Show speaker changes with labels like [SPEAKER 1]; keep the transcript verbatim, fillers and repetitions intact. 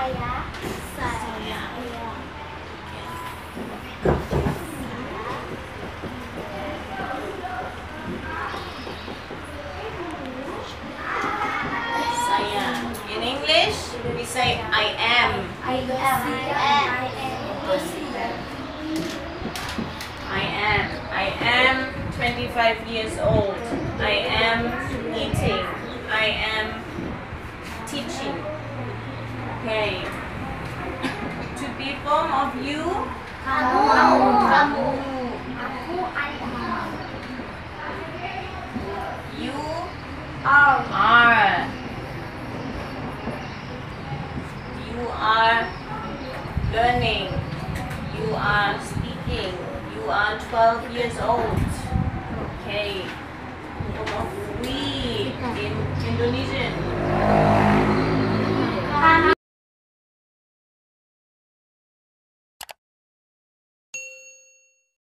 [SPEAKER 1] Saya.
[SPEAKER 2] Saya. Saya. In English, we say I am.
[SPEAKER 1] I am. I am.
[SPEAKER 2] I am. I am twenty-five years old. I am eating. I am teaching. Okay. To be form of you.
[SPEAKER 1] Kamu.
[SPEAKER 2] Kamu.
[SPEAKER 1] Aku ada.
[SPEAKER 2] You
[SPEAKER 1] Are.
[SPEAKER 2] are. You are learning. You are speaking. You are twelve years old. Okay. We in Indonesian.